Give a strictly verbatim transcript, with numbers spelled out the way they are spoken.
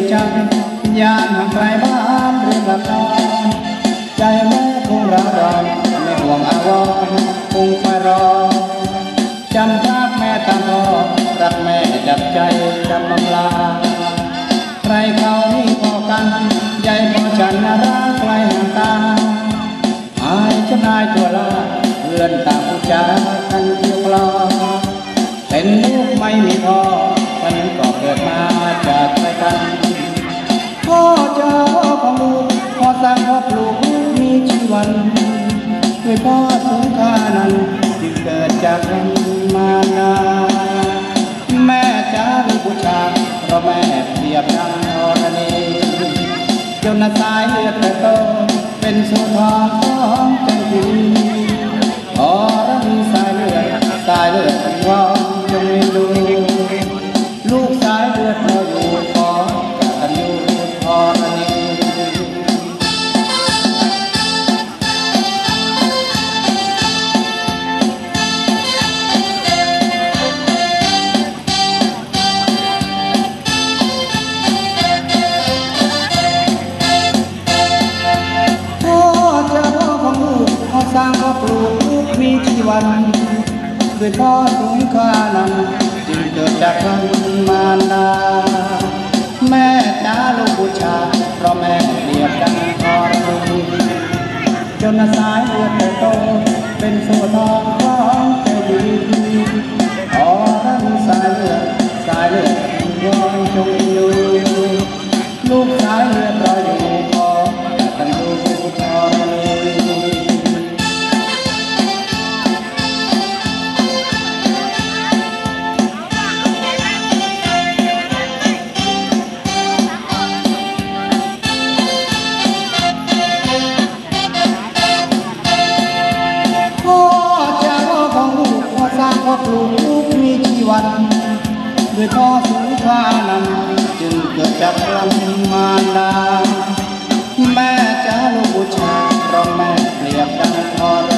จังยามห่างไกลบ้านเรื่องหลับนอนใจแม่คงร้าวรอนไม่ห่วงอาวรณ์คงคอยรอจำรักแม่ตามพ่อรักแม่จับใจจำลำลาใครเขามีพอกันใหญ่พอฉันน่ารักไกลห่างตาอายจะนายตัวลาเพื่อนตามผู้จากันเที่ยวกลอเป็นลูกไม่มีพ่อฉันก็เกิดมาจากใครกันพ่อเจ้าของลูกพ่อสร้างพ่อปลูกมีชีวันด้วยพ่อสงขานั้นที่เกิดจากกันมานาแม่จ้าลูกผู้ชายเพราะแม่เปรียบดังธรณีจนสายเลือดแต่โตเป็นสุธรของใจดีอรณีสายเลือดสายเลือดวอนจงมีดูลูกสายเลือดเราอยู่ขอกันอยู่ธรณีสร้างพ่อปลูกมีชีวันด้วยพ่อสงขลานั้นจึงเกิดจากกันมารดาแม่จ้าลูกผู้ชายเพราะแม่เรียบดังธรณีจนสายเลือดโตเป็นโซ่ทองของใจดีอ๋อรันสายเลือดสายเลือดวอนจงดูลูกสายเลือดรออยู่พอกันดูธรณีพ่อปลูกมีชีวันด้วยพ่อสงขลานั้นจึงเกิดจากลำมารดาแม่จ้าลูกผู้ชายเพราะแม่เปรียบดังธร